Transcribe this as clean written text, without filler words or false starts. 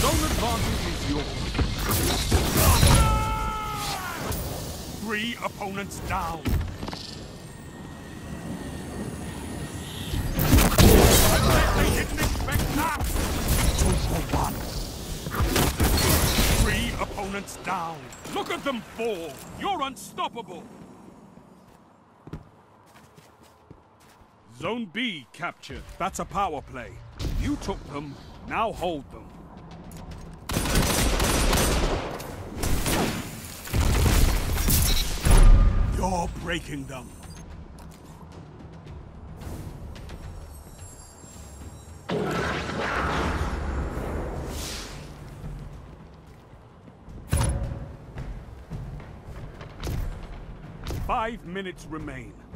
Zone advantage is yours. 3 opponents down. They didn't expect that. 2 for 1. 3 opponents down. Look at them fall. You're unstoppable. Zone B captured. That's a power play. You took them, now hold them. You're breaking them. Five minutes remain.